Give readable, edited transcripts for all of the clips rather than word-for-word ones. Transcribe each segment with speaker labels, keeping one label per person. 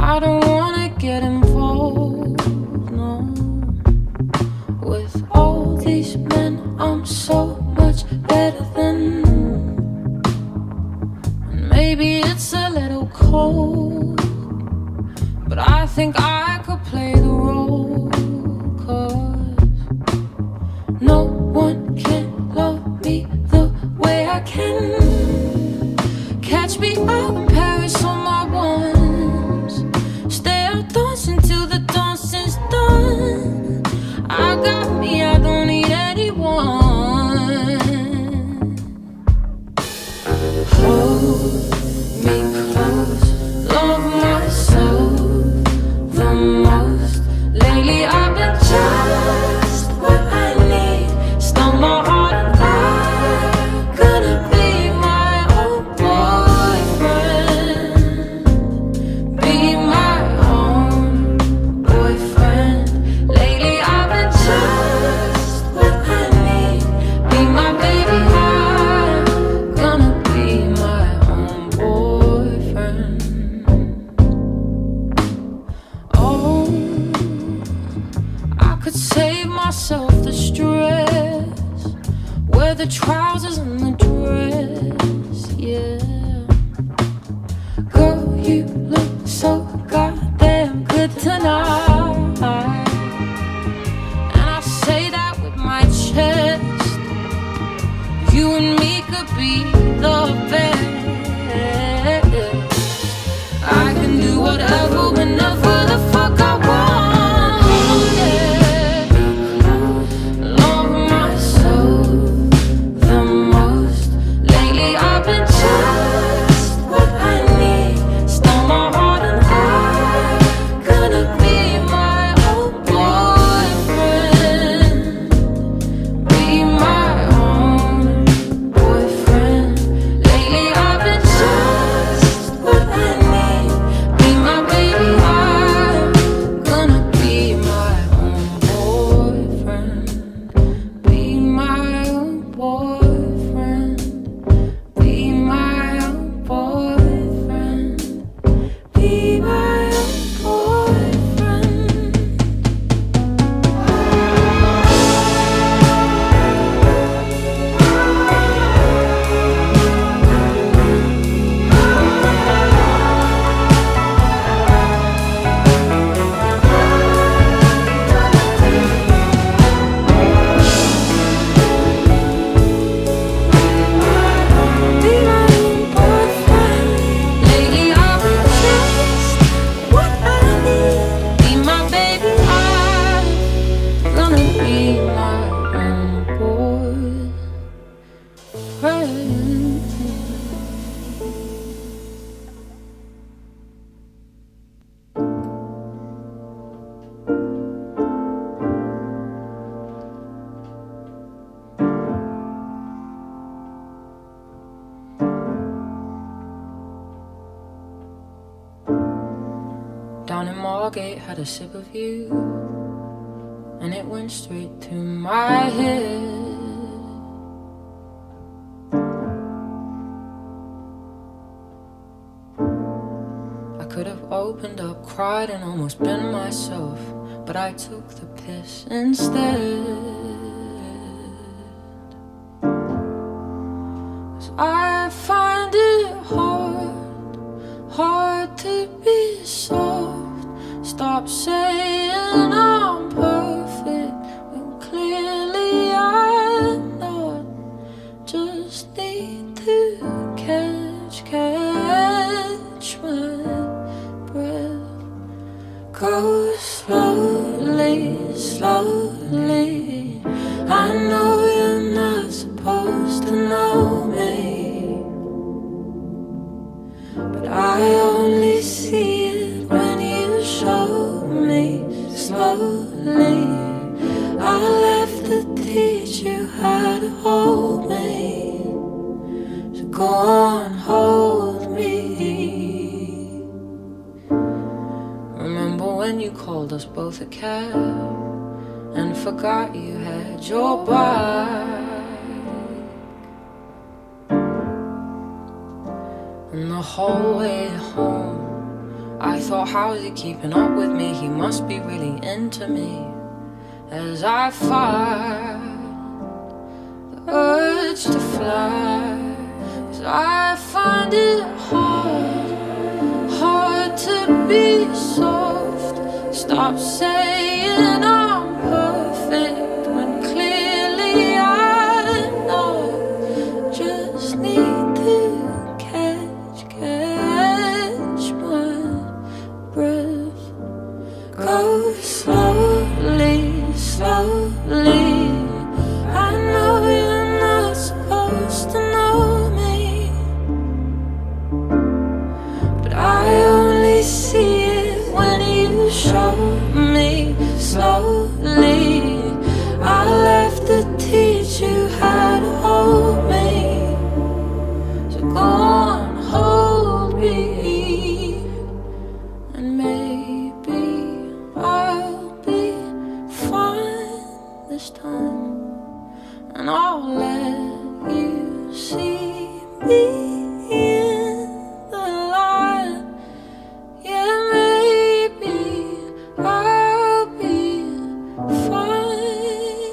Speaker 1: I don't wanna get involved, no. With all these men, I'm so much better than. And maybe it's a little cold, but I think I could play the role. 'Cause no one can love me the way I can. Catch me out in Paris on my ones. Stay out dancing till the dancing's done. I got me, I don't need anyone. Hold me close, love myself the most. Lately I've been just what I need. Stole my heart and I'm gonna be my own boyfriend. Be my own boyfriend. Lately I've been just what I need. Be my baby, I'm gonna be my own boyfriend. Oh, I could save myself the stress. Wear the trousers and the dress, yeah. Girl, you look so goddamn good tonight. And I say that with my chest. You and me could be the best. I can do whatever, whenever the fuck I want, yeah. Love myself the most. Lately I've been just what I need. Stole my heart and I'm gonna be my own boyfriend. Be my own boyfriend. Lately I've been just what I need. Be my baby, I'm gonna be my own boyfriend. Be my own boyfriend. Be my own boyfriend. Be my own boyfriend. Be my own boyfriend. Lately I've been just what I need. Be my baby, I'm gonna be my own boyfriend. Down in Margate, had a sip of you, and it went straight to my head. I could have opened up, cried, and almost been myself, but I took the piss instead. 'Cause I find it hard to be soft. Stop saying I'm perfect when clearly I'm not. Just need to catch my breath. Go slowly, slowly. I know you're not supposed to know me, but I only see it when you show me. Slowly I'll have to teach you how to hold me. So go on, hold me. Remember when you called us both a cab and forgot you had your bike? And the whole way home I thought, how is he keeping up with me? He must be really into me. As I fight the urge to fly, 'cause I find it hard to be soft. Stop saying I'm perfect when clearly I'm not. Just need to catch my breath. Go slowly, slowly. I know you're not supposed to know me, but I only see it when you show me. Slowly, I left to teach you how to hold me. So go on, hold me, and maybe I'll be fine this time, and I'll let you see me in the light. Yeah, maybe I'll be fine.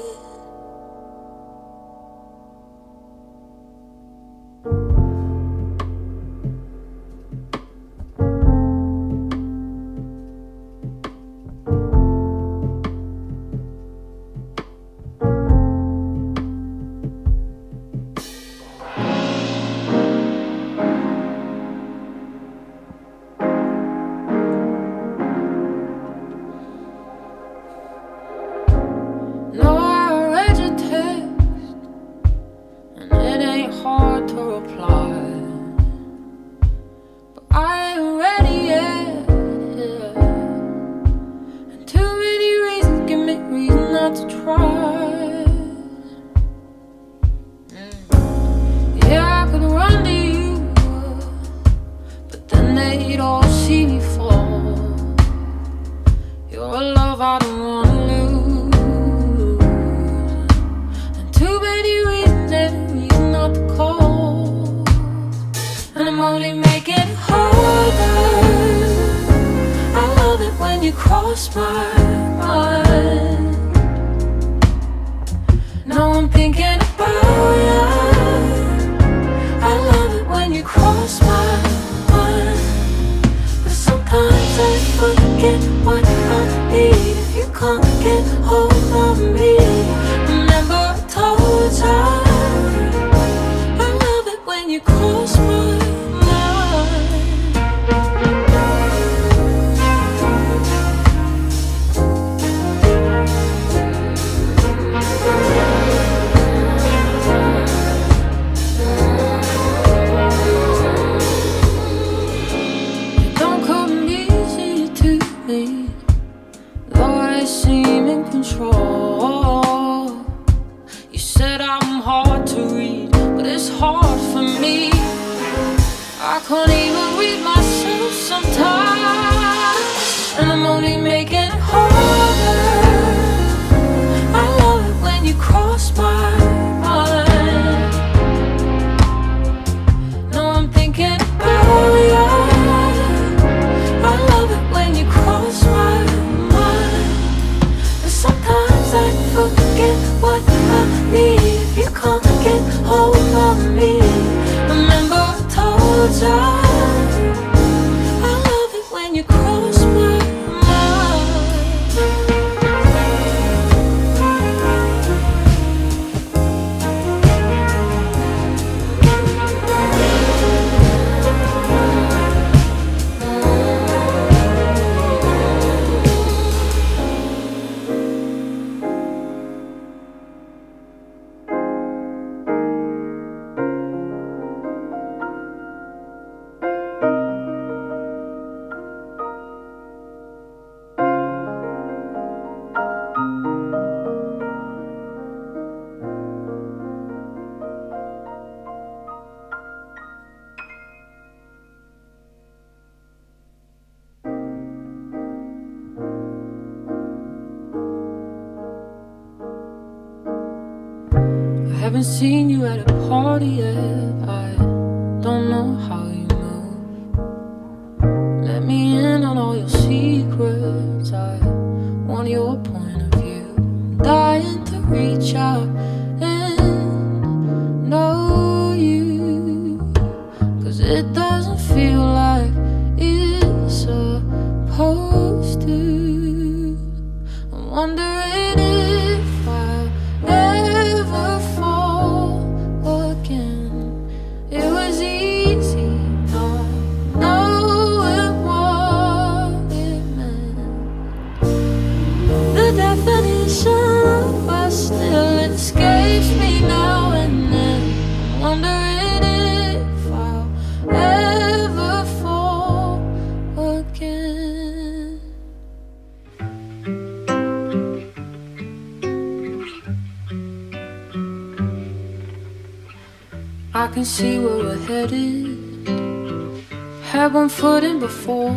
Speaker 1: No, I read your text, and it ain't hard to reply, but I ain't ready yet, yeah. And too many reasons give me reason not to try. Yeah, I could run to you, but then they'd all see me fall. You're a love I don't wanna lose, and too many reasons, every reason not to call. And I'm only making it harder. I love it when you cross my mind. Now I'm thinking about you. I love it when you cross my mind, but sometimes I forget what I need if you can't get hold of me. Remember I told you I love it when you cross my mind. It don't come easy to me, though I seem in control. You said I'm hard to read, but it's hard for me. I can't even read myself sometimes, and I'm only making it harder. I love it when you cross my mind. No, I'm thinking about you. I love it when you cross my mind, but sometimes I forget what I need if you can't get hold of me. Remember I told you I love it when you cross my mind. Haven't seen you at a party yet. I don't know how you move. Let me in I can see where we're headed. Had one foot in before.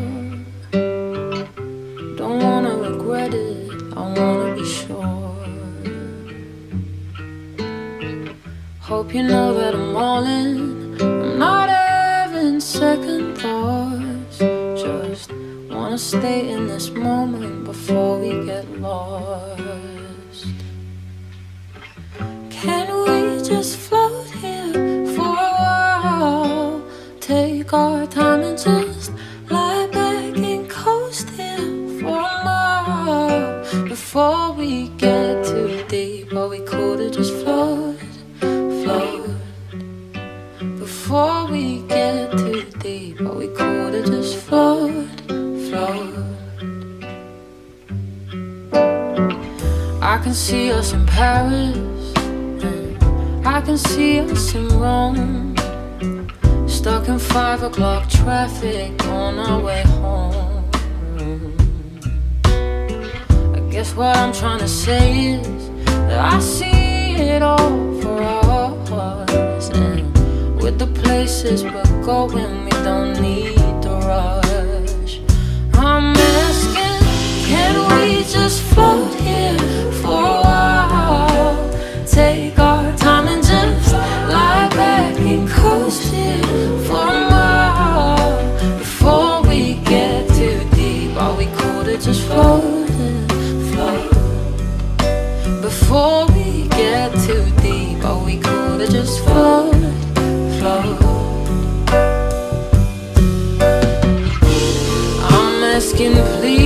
Speaker 1: Don't wanna regret it, I wanna be sure. Hope you know that I'm all in. I'm not having second thoughts. Just wanna stay in this moment before we get lost. Can we just float here for a while? Take our time and just lie back and coast here for a mile before we get too deep. Or we could've just float, float before we get too deep. Or we could've just float, float. I can see us in Paris, I can see us in Rome, stuck in 5 o'clock traffic on our way home. I guess what I'm trying to say is that I see it all for us. And with the places we're going, we don't need to rush. I'm asking, can we just float here for a while? Take our time and just lie back and coast here for a mile before we get too deep. Or we could've just floated, float before we get too deep. Or we could've just floated, float. I'm asking, please.